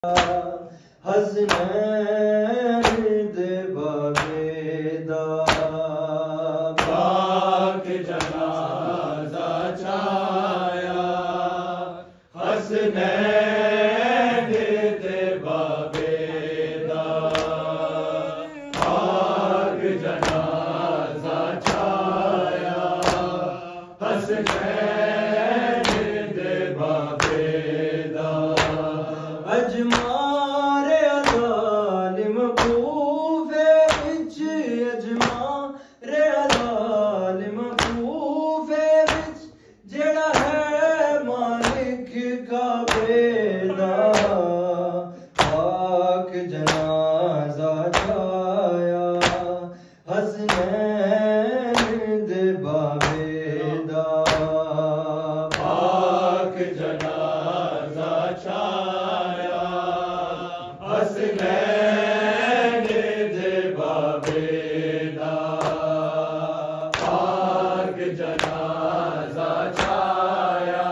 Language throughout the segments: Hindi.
हसनैन दे बाबेदा पाक जनाजा छाया। हसनैन दे बाबेदा पाक जनाजा छाया। हसनैन दे बाबेदा अजमारे अज़ालिम कूफे विच अजमारे अज़ालिम कूफे विच जेड़ा है मालिक काबेदा पाक जनाजा छाया। हसनैन दे बाबेदा पाक जनाजा छाया। हसनैन दे बाबेदा पाक जनाजा छाया।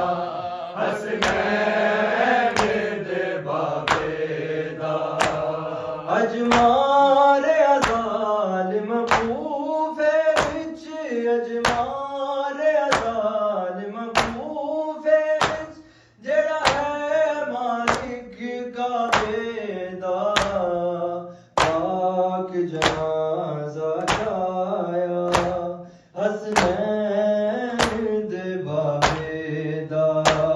हसनैन दे बाबेदा अजमारे अज़ालिम कूफे विच अजमारे अज़ालिम कूफे विच जेड़ा है मालिक काबेदा पाक जनाजा छाया। हसनैन दे बाबेदा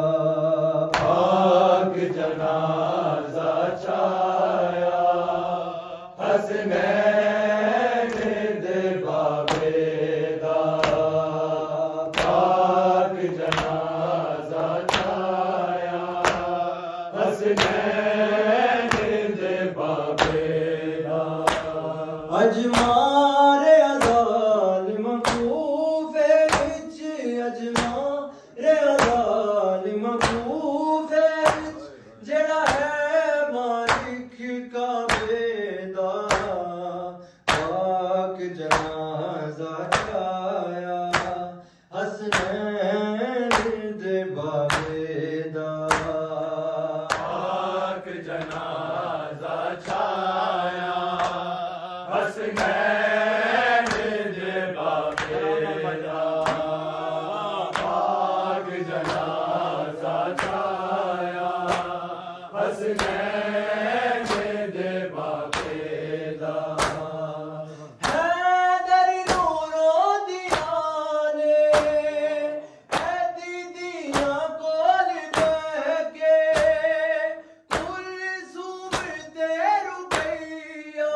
पाक जनाजा छाया। हसनैन दे बाबेदा पाक जनाजा छाया। हसनैन दे बाबेदा अजमारे अज़ालिम कूफे विच अजमारे अज़ालिम कूफे विच जेड़ा है मालिक काबेदा पाक जनाजा छाया। हसनैन दे बाबेदा पाक जनाजा छाया। हसनैन दे बाबेदा पाक जनाजा छाया। हसनैन दे बाबेदा हैदर नूरो दिया ने है दीदियां कोल बह के कुलसूम ते रुकैया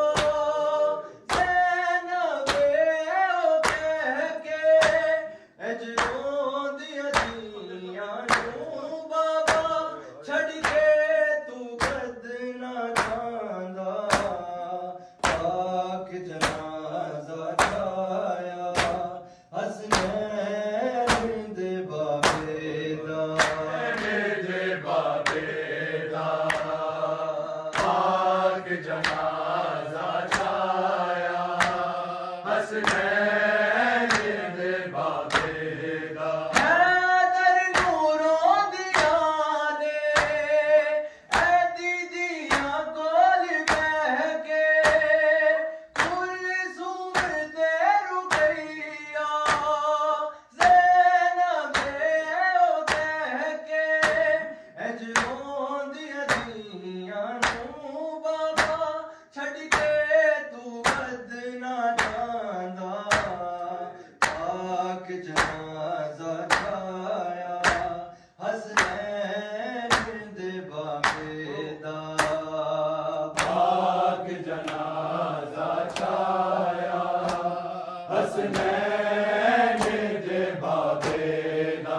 ज़ैनबे ओ कह के अजरों दियां दियां नूं बाबा छड़ के तू कद ना जांदा पाक जनाजा छाया। हसनैन दे बाबेदा दे बाबेदा पाक जनाजा छाया। हसनैन दे बाबेदा हैदर नूरो दिया ने है दीदियां कोल बह के कुलसूम ते रुकैया ज़ैनबे ओ कह के अजरों दियां दियां नूं बाबा छड़ के तू कद ना जांदा पाक जनाजा छाया। हसनैन दे बाबेदा पाक जनाजा छाया। हसनैन दे बाबेदा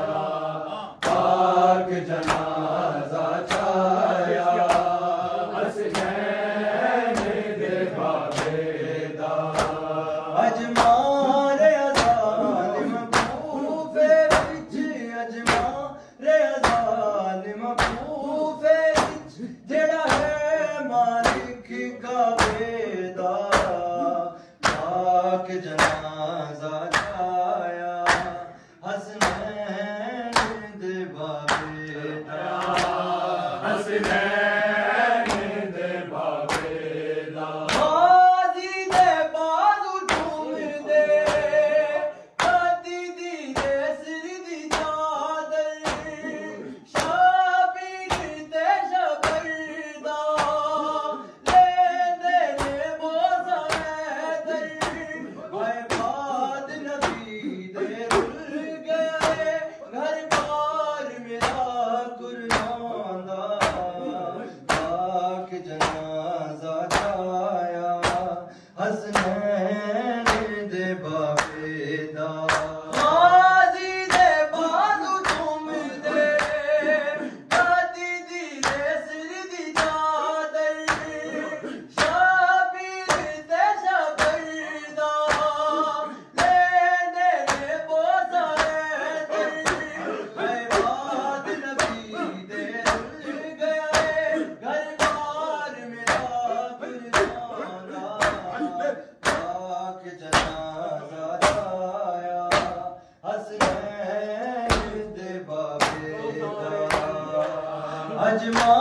पाक जनाजा छाया। हसनैन दे बाबेदा अजमारे अज़ालिम कूफे विच अजमारे अज़ालिम कूफे विच जेड़ा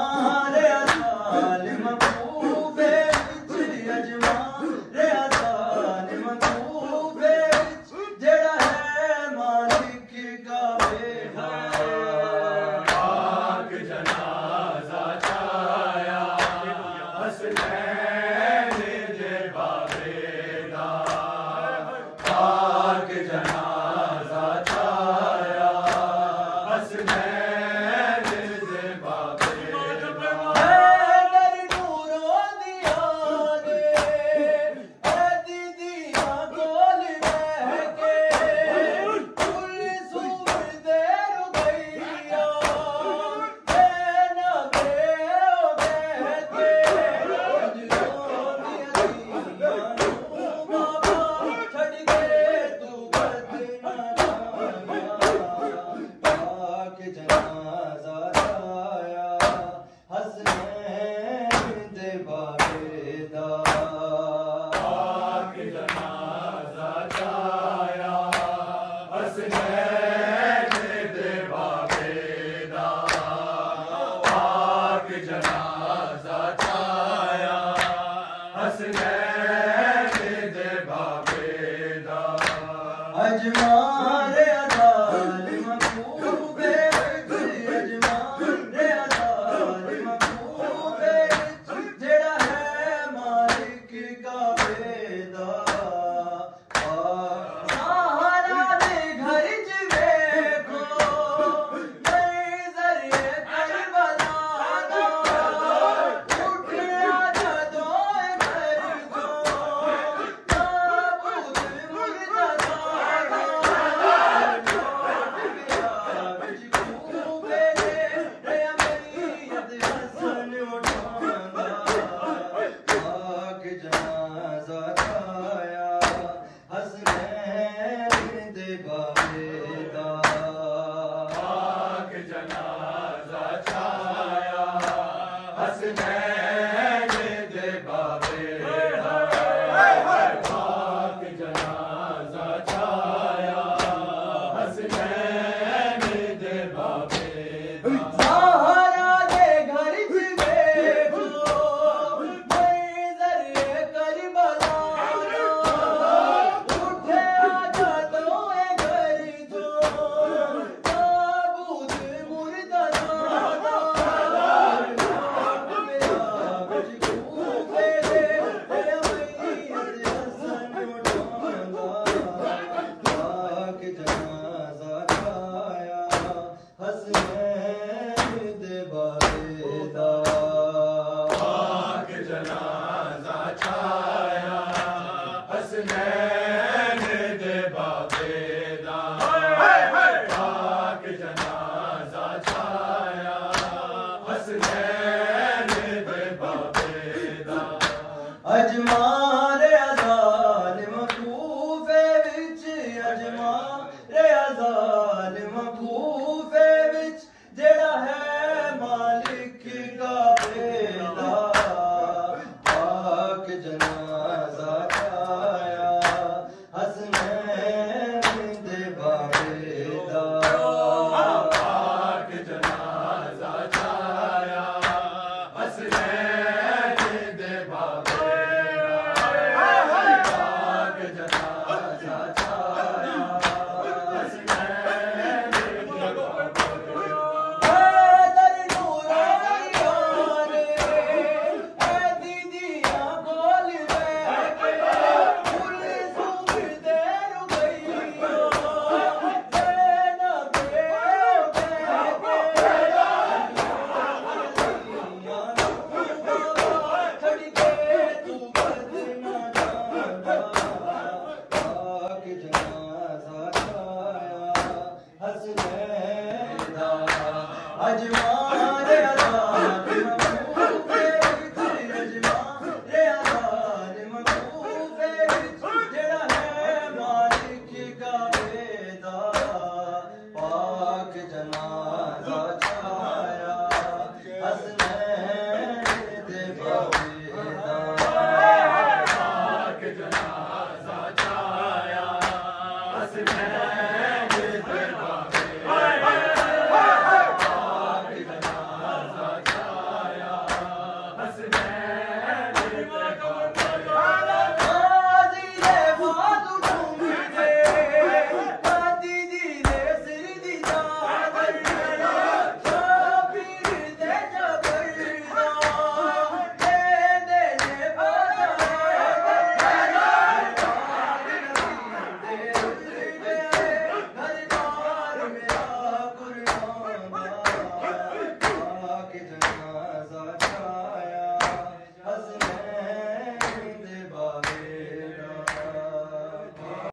रे ज़ालिम कूफे विच अजमा रे ज़ालिम कूफे विच जेड़ा है मालिक काबे दा पाक जनाजा छाया हसनैन दे बाबे दा पाक जनाजा छाया हसनैन दे बाबे दा हैदर नूरों दिया दे दीदियां कोल रह के पुलिस उमरदे रुबैया ना बे ओ कहते अजरों दिया बाबा छड़ के तू बदना पाक जनाजा छाया हसनैन दे बाबे दा पाक जनाजा छाया हसनैन दे बाबे दा पाक जनाजा छाया हसनैन दे बाबे दा अजमा रे ज़ालिम कूफे विच अजमा रे ज़ालिम कूफे विच जेड़ा है मालिक काबे दा सहारा दे घर च वेखो नज़र करबला दा उठिया जदों घर चों ताबूत मुर्तज़ा पाक जनाजा छाया हसनैन दे बाबे दा पाक जनाजा छाया हसनैन दे बाबे दा पाक जनाजा छाया हसनैन दे बाबे दा सहारा दे घर च वेखो नज़र करबला उठिया जदों घर चों ताबूत मुर्तज़ा पाक जनाजा छाया हसनैन दे बाबे दा पाक जनाजा छाया हसनैन दे बाबे दा पाक जनाजा छाया हसनैन दे बाबे दा अजमा रे ज़ालिम कूफे विच अजमा रे ज़ालिम कूफे विच जेड़ा है मालिक काबे दा पाक जनाजा छाया हसनैन दे बाबे दा पाक जनाजा छाया हसनैन